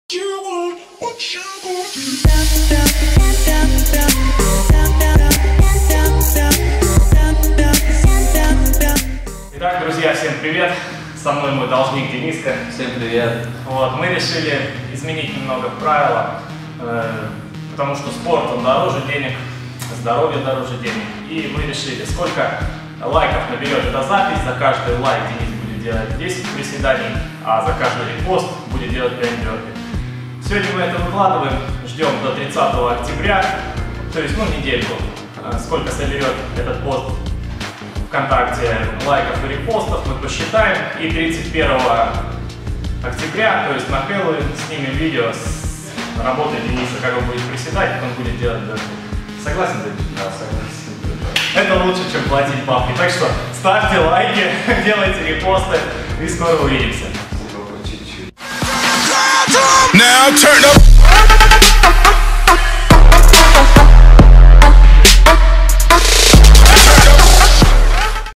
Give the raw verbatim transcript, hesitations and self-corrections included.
Итак, друзья, всем привет! Со мной мой должник Дениска. Всем привет! Вот, мы решили изменить немного правила, э, потому что спорт он дороже денег, здоровье дороже денег. И мы решили, сколько лайков наберет эта запись, за каждый лайк Денис будет делать десять приседаний, а за каждый репост будет делать пять бёрпи. Сегодня мы это выкладываем, ждем до тридцатого октября, то есть ну недельку, сколько соберет этот пост ВКонтакте лайков и репостов, мы посчитаем, и тридцать первого октября, то есть на Хэллоуин, снимем видео с работой Дениса, как он будет приседать, как он будет делать бёрпи. Согласен, Денис? Да, согласен. Это лучше, чем платить бабки. Так что ставьте лайки, делайте репосты и скоро увидимся.